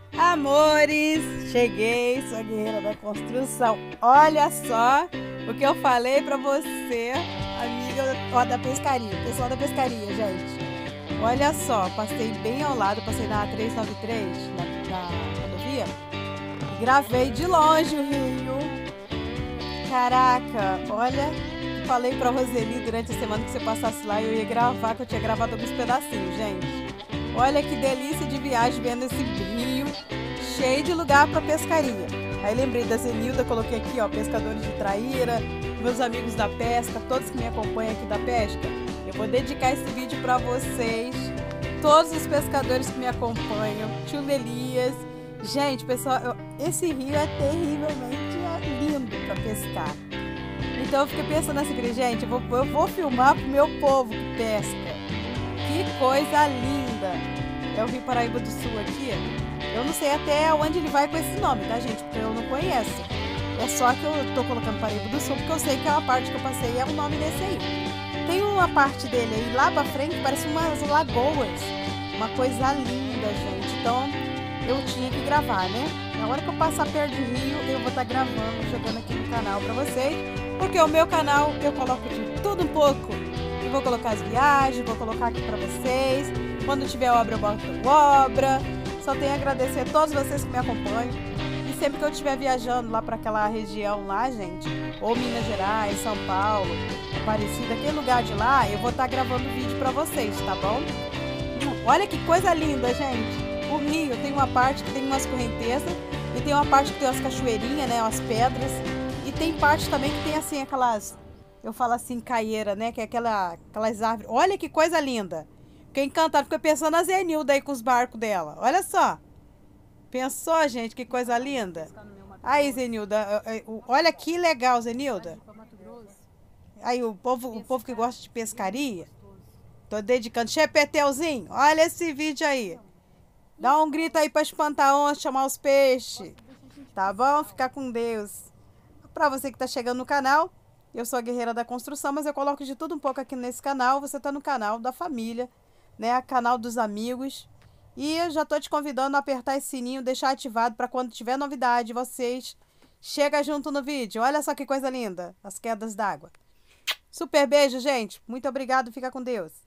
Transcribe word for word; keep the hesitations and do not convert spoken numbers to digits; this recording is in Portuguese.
Amores, cheguei, sou a guerreira da construção. Olha só o que eu falei pra você, amiga ó, da pescaria, pessoal da pescaria, gente. Olha só, passei bem ao lado, passei na trezentos e noventa e três, na, na rodovia, e gravei de longe o rio. Caraca, olha, falei pra Roseli durante a semana que você passasse lá, eu ia gravar, que eu tinha gravado alguns pedacinhos, gente. Olha que delícia de viagem vendo esse rio cheio de lugar para pescaria. Aí lembrei da Zenilda, coloquei aqui, ó, pescadores de Traíra, meus amigos da pesca, todos que me acompanham aqui da pesca. Eu vou dedicar esse vídeo para vocês, todos os pescadores que me acompanham, tio Elias. Gente, pessoal, eu, esse rio é terrivelmente lindo para pescar. Então eu fiquei pensando assim, gente, eu vou, eu vou filmar pro meu povo que pesca. Que coisa linda! É o Rio Paraíba do Sul aqui. Eu não sei até onde ele vai com esse nome, tá, gente? Porque eu não conheço. É só que eu tô colocando Paraíba do Sul porque eu sei que a parte que eu passei é o nome desse aí. Tem uma parte dele aí lá pra frente, parece umas lagoas. Uma coisa linda, gente. Então eu tinha que gravar, né? Na hora que eu passar perto do rio, eu vou estar gravando, jogando aqui no canal pra vocês. Porque o meu canal eu coloco de tudo um pouco. Eu vou colocar as viagens, vou colocar aqui pra vocês. Quando tiver obra, eu boto obra. Só tenho a agradecer a todos vocês que me acompanham. E sempre que eu estiver viajando lá para aquela região lá, gente, ou Minas Gerais, São Paulo, Aparecida, aquele lugar de lá, eu vou estar gravando vídeo para vocês, tá bom? Olha que coisa linda, gente. O rio tem uma parte que tem umas correntezas e tem uma parte que tem umas cachoeirinhas, né, umas pedras. E tem parte também que tem assim aquelas, eu falo assim, caieira, né, que é aquela, aquelas árvores. Olha que coisa linda. Fiquei encantada, fiquei pensando na Zenilda aí com os barcos dela. Olha só. Pensou, gente, que coisa linda? Aí, Zenilda, olha que legal, Zenilda. Aí, o povo, o povo que gosta de pescaria. Tô dedicando. Chepetelzinho, olha esse vídeo aí. Dá um grito aí pra espantar a onça, chamar os peixes. Tá bom? Ficar com Deus. Pra você que tá chegando no canal, eu sou a Guerreira da Construção, mas eu coloco de tudo um pouco aqui nesse canal. Você tá no canal da família, né, canal dos amigos. E eu já tô te convidando a apertar esse sininho, deixar ativado para quando tiver novidade, vocês chega junto no vídeo. Olha só que coisa linda, as quedas d'água. Super beijo, gente. Muito obrigado, fica com Deus.